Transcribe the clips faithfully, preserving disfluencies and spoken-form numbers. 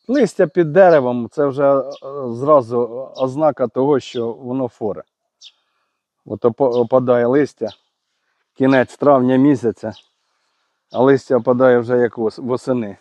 Листя під деревом – це вже е, зразу ознака того, що воно форе. От опадає листя, кінець травня місяця, а листя опадає вже як восени.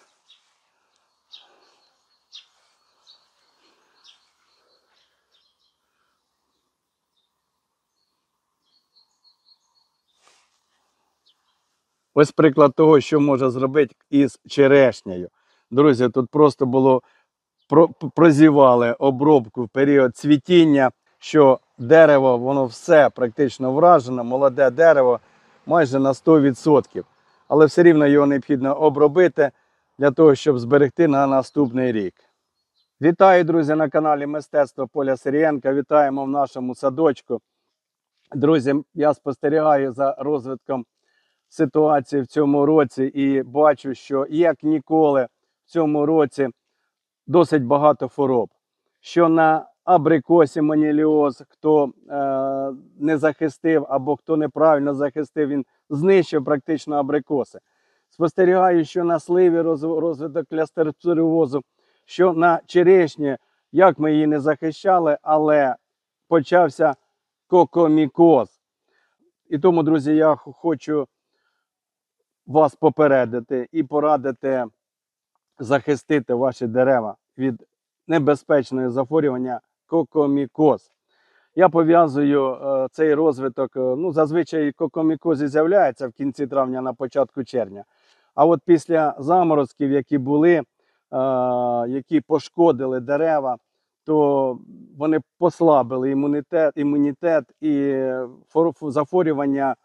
Ось приклад того, що може зробити із черешнею. Друзі, тут просто було прозівали обробку в період цвітіння, що дерево, воно все практично вражено, молоде дерево майже на сто відсотків. Але все рівно його необхідно обробити для того, щоб зберегти на наступний рік. Вітаю, друзі, на каналі Мистецтво Поля Сирієнка. Вітаємо в нашому садочку. Друзі, я спостерігаю за розвитком ситуації в цьому році і бачу, що як ніколи в цьому році досить багато хвороб. Що на абрикосі маніліоз, хто е, не захистив або хто неправильно захистив, він знищив практично абрикоси. Спостерігаю, що на сливі розвиток кластерциріозу, що на черешні, як ми її не захищали, але почався кокомікоз. І тому, друзі, я хочу вас попередити і порадити захистити ваші дерева від небезпечного захворювання кокомікоз. Я пов'язую е, цей розвиток, е, ну зазвичай кокомікоз і з'являється в кінці травня, на початку червня. А от після заморозків, які були, е, які пошкодили дерева, то вони послабили імунітет, імунітет і захворювання е,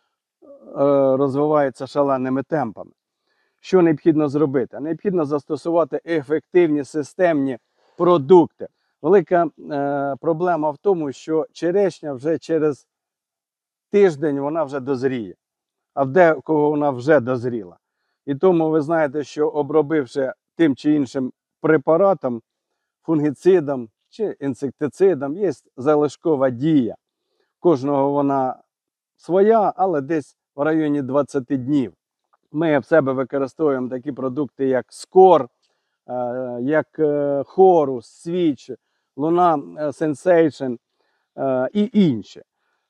розвивається шаленими темпами. Що необхідно зробити? Необхідно застосувати ефективні системні продукти. Велика е, проблема в тому, що черешня вже через тиждень вона вже дозріє, а в декого вона вже дозріла. І тому ви знаєте, що обробивши тим чи іншим препаратом, фунгіцидом чи інсектицидом, є залишкова дія. Кожного вона своя, але десь в районі двадцяти днів. Ми в себе використовуємо такі продукти, як скор, як хорус, свіч, луна сенсейшн і інші.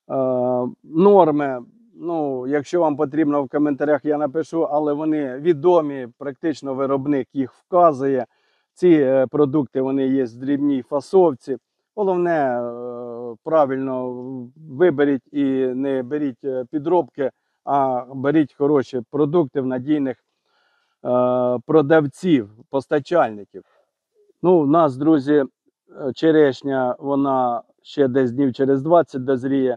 Норми, ну, якщо вам потрібно, в коментарях я напишу, але вони відомі, практично виробник їх вказує. Ці продукти, вони є в дрібній фасовці. Головне, правильно виберіть і не беріть підробки, а беріть хороші продукти в надійних е, продавців, постачальників. Ну, у нас, друзі, черешня, вона ще десь днів через двадцять дозріє,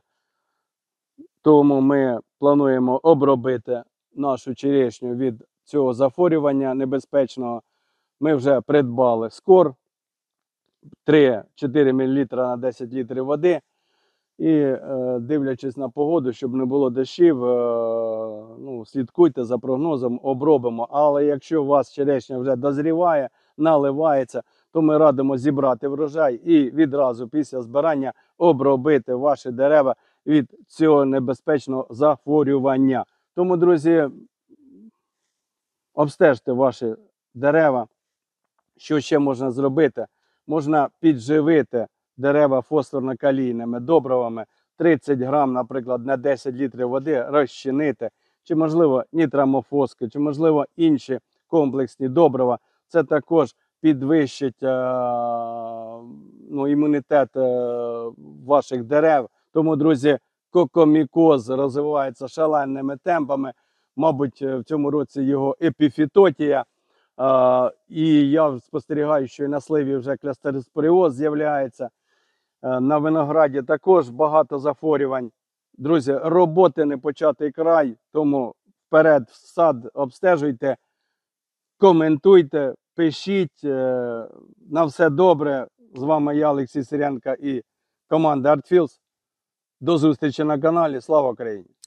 тому ми плануємо обробити нашу черешню від цього захворювання небезпечного. Ми вже придбали скор три-чотири мілілітри на десять літрів води. І е, дивлячись на погоду, щоб не було дощів, е, ну, слідкуйте за прогнозом, обробимо. Але якщо у вас черешня вже дозріває, наливається, то ми радимо зібрати врожай і відразу після збирання обробити ваші дерева від цього небезпечного захворювання. Тому, друзі, обстежте ваші дерева. Що ще можна зробити? Можна підживити дерева фосфорно-калійними добривами, тридцять грам, наприклад, на десять літрів води розчинити, чи, можливо, нітрамофоски, чи, можливо, інші комплексні добрива. Це також підвищить е, ну, імунітет е, ваших дерев. Тому, друзі, кокомікоз розвивається шаленими темпами. Мабуть, в цьому році його епіфітотія. Uh, і я спостерігаю, що і на сливі вже кластерспоріоз з'являється. Uh, на винограді також багато захворювань. Друзі, роботи не початий край, тому вперед в сад обстежуйте, коментуйте, пишіть. Uh, на все добре. З вами я, Олексій Сирієнко і команда ArtFields. До зустрічі на каналі. Слава Україні!